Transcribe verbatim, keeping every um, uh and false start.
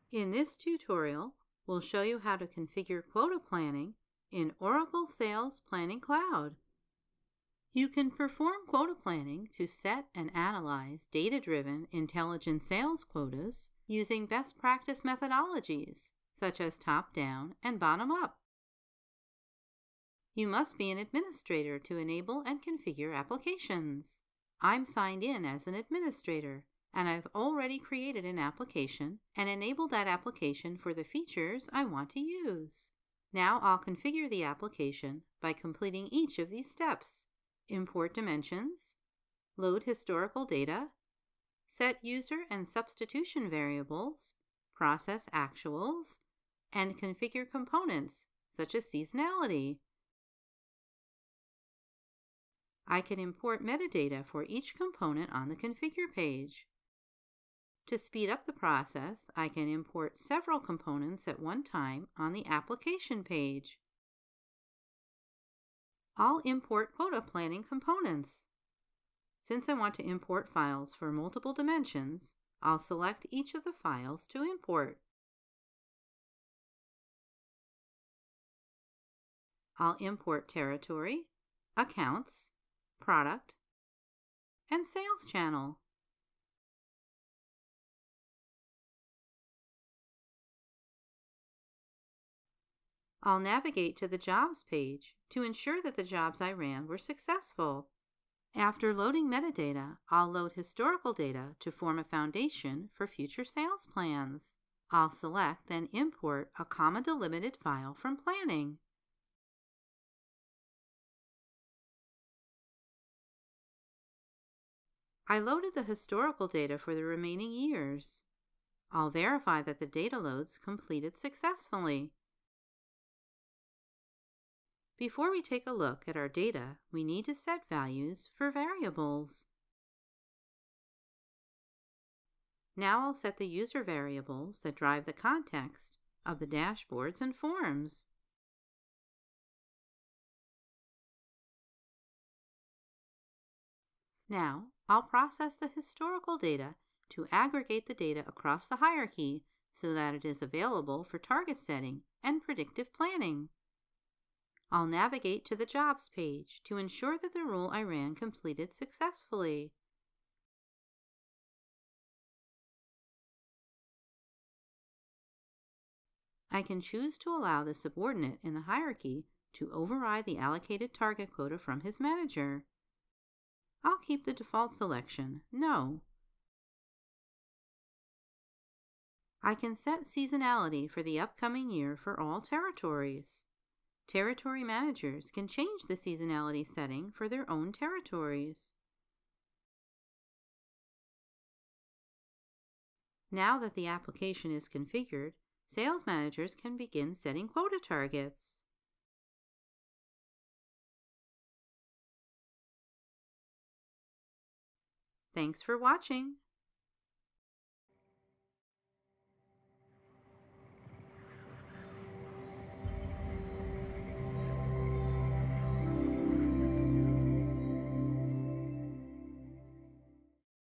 In this tutorial, we'll show you how to configure quota planning in Oracle Sales Planning Cloud. You can perform quota planning to set and analyze data-driven intelligent sales quotas using best practice methodologies such as top-down and bottom-up. You must be an administrator to enable and configure applications. I'm signed in as an administrator, and I've already created an application and enabled that application for the features I want to use. Now I'll configure the application by completing each of these steps. Import dimensions, load historical data, set user and substitution variables, process actuals, and configure components such as seasonality. I can import metadata for each component on the configure page. To speed up the process, I can import several components at one time on the application page. I'll import quota planning components. Since I want to import files for multiple dimensions, I'll select each of the files to import. I'll import territory, accounts, product, and sales channel. I'll navigate to the Jobs page to ensure that the jobs I ran were successful. After loading metadata, I'll load historical data to form a foundation for future sales plans. I'll select then import a comma-delimited file from planning. I loaded the historical data for the remaining years. I'll verify that the data loads completed successfully. Before we take a look at our data, we need to set values for variables. Now I'll set the user variables that drive the context of the dashboards and forms. Now I'll process the historical data to aggregate the data across the hierarchy so that it is available for target setting and predictive planning. I'll navigate to the Jobs page to ensure that the rule I ran completed successfully. I can choose to allow the subordinate in the hierarchy to override the allocated target quota from his manager. I'll keep the default selection, No. I can set seasonality for the upcoming year for all territories. Territory managers can change the seasonality setting for their own territories. Now that the application is configured, sales managers can begin setting quota targets. Thanks for watching.